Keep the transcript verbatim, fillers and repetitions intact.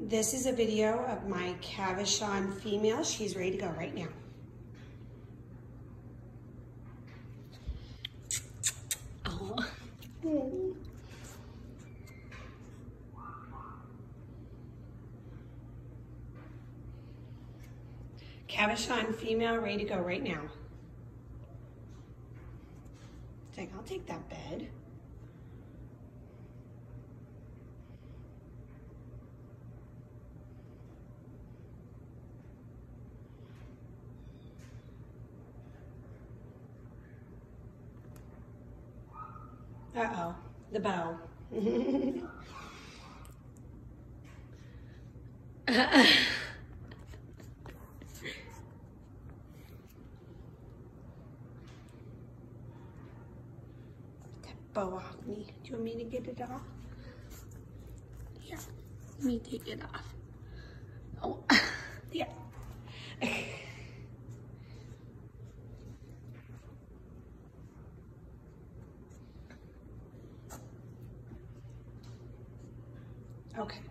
This is a video of my Cavachon female. She's ready to go right now. Oh. Mm. Cavachon female ready to go right now. It's like, I'll take that bed. Uh-oh, the bow. uh, Bow off me. Do you want me to get it off? Here, let me take it off. Oh, yeah. Okay.